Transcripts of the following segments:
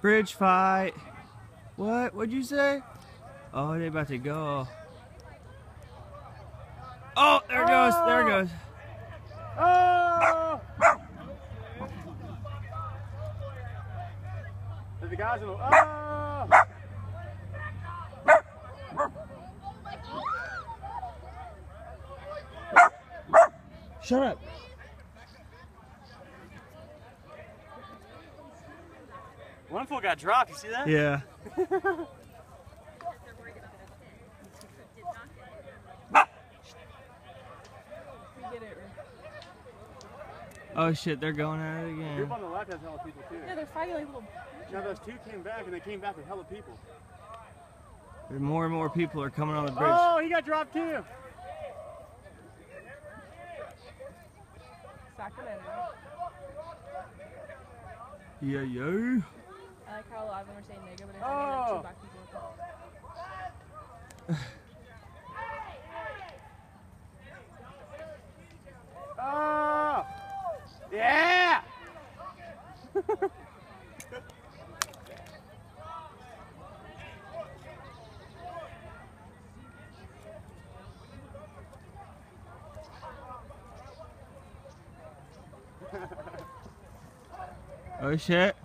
Bridge fight. What? What'd you say? Oh, they about to go. Oh, there it goes. There it goes. Oh! There's the guys in the. Oh! Shut up. One fool got dropped. You see that? Yeah. Oh shit, they're going at it again. Group on the left has hella people too. Yeah, they're fighting like little. Now those two came back and they came back with hella people. There's more and more people are coming on the bridge. Oh, he got dropped too. Sacramento. Yeah, yeah. I like how a lot of them are saying nigga, but they're talking like two black people. Oh! Yeah! Oh shit.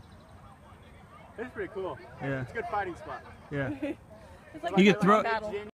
It's pretty cool. Yeah. It's a good fighting spot. Yeah. It's like You a could throw. battle.